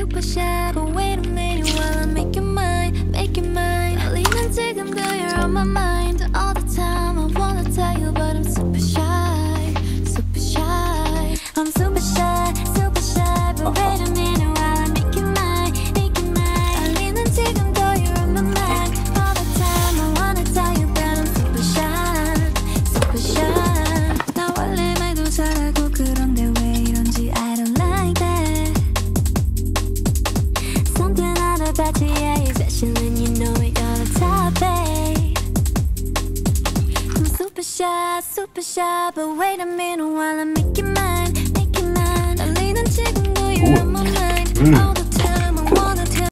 super shy, but wait a minute while I make you mine, make you mine. 떨리는 지금도 you're on my mind all the time. I wanna tell you, but I'm super shy, super shy. I'm super shy, but wait a minute while I make you mine, make you mine. 떨리는 지금도 you're on my mind all the time. I wanna tell you that I'm super shy, super shy. 나 원래 말도 잘하고 그런데 왜 이런지 I don't like that. Something out about you, yeah, you're special and you know it, you're the top, babe. I'm super shy, but wait a minute while I make you mine, make you mine. 떨리는 지금도 you're on my mind all the